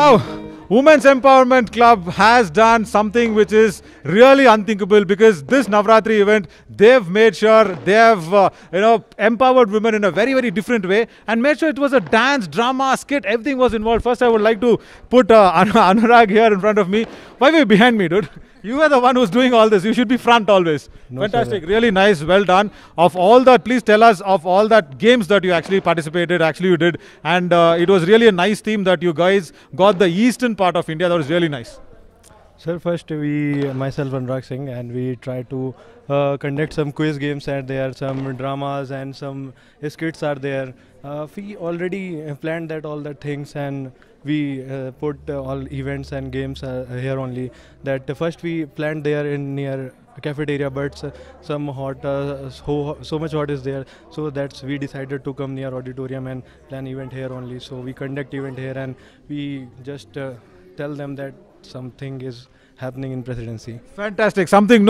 Now, Women's Empowerment Club has done something which is really unthinkable, because this Navratri event, they've made sure they have empowered women in a very, very different way, and made sure it was a dance, drama, skit, everything was involved. First, I would like to put Anurag here in front of me. Why were you behind me, dude? You are the one who's doing all this. You should be front always. No, fantastic. Sir. Really nice. Well done. Of all that, please tell us of all that games that you actually participated, you did. And it was really a nice theme that you guys got the eastern part of India. That was really nice. Sir, first myself Anurag Singh, and we try to conduct some quiz games, and there are some dramas and some skits are there. We already planned that all the things, and we put all events and games here only. That first we planned there in near cafeteria, but some hot, so much hot is there, so that's we decided to come near auditorium and plan event here only. So we conduct event here, and we just tell them that something is happening in presidency. Fantastic.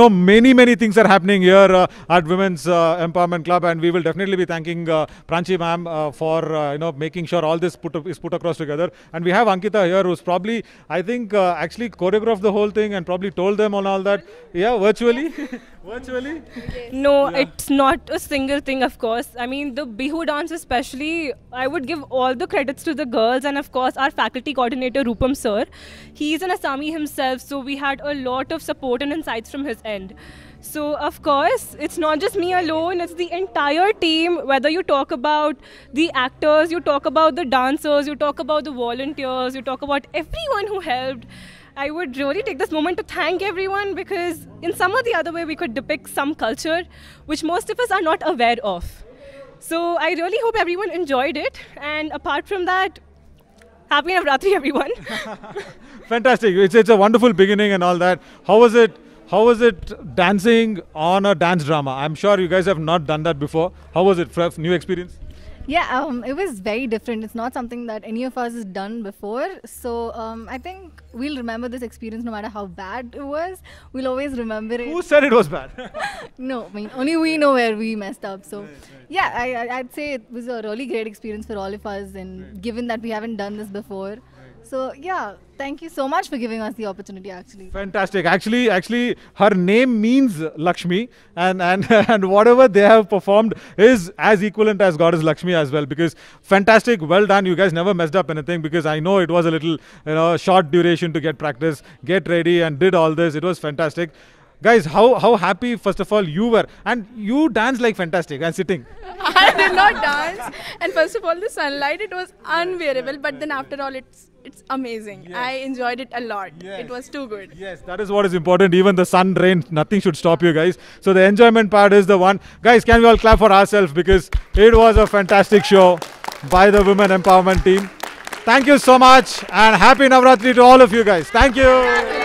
Many things are happening here at Women's Empowerment Club, and we will definitely be thanking Pranchi ma'am for making sure all this is put across together. And we have Ankita here, who's probably, I think, actually choreographed the whole thing and probably told them on all that. Yeah, virtually. Virtually? No, yeah. It's not a single thing, of course. I mean, the Bihu dance especially, I would give all the credits to the girls, and of course our faculty coordinator Rupam sir. He's an Assami himself, so we had a lot of support and insights from his end. So of course, it's not just me alone, it's the entire team. Whether you talk about the actors, you talk about the dancers, you talk about the volunteers, you talk about everyone who helped. I would really take this moment to thank everyone, because in some or the other way we could depict some culture which most of us are not aware of. So I really hope everyone enjoyed it, and apart from that, happy Navratri everyone. Fantastic. It's a wonderful beginning and all that. How was it dancing on a dance drama? I'm sure you guys have not done that before. How was it? New experience? Yeah, it was very different. It's not something that any of us has done before. So I think we'll remember this experience no matter how bad it was. We'll always remember it. Who said it was bad? No, I mean, only we know where we messed up. So yeah, I'd say it was a really great experience for all of us, and given that we haven't done this before. So yeah, thank you so much for giving us the opportunity. Actually, fantastic. Actually, her name means Lakshmi, and whatever they have performed is as equivalent as Goddess Lakshmi as well. Because fantastic, well done. You guys never messed up anything, because I know it was a little short duration to get practice, get ready, and did all this. It was fantastic. Guys, how happy first of all you were, and you danced like fantastic and sitting. I did not dance, and first of all the sunlight, it was unbearable, but then after all it's amazing. Yes. I enjoyed it a lot. Yes. It was too good. Yes, that is what is important. Even the sun, rain, nothing should stop you guys. So the enjoyment part is the one. Guys, can we all clap for ourselves, because it was a fantastic show by the Women Empowerment team. Thank you so much, and happy Navratri to all of you guys. Thank you.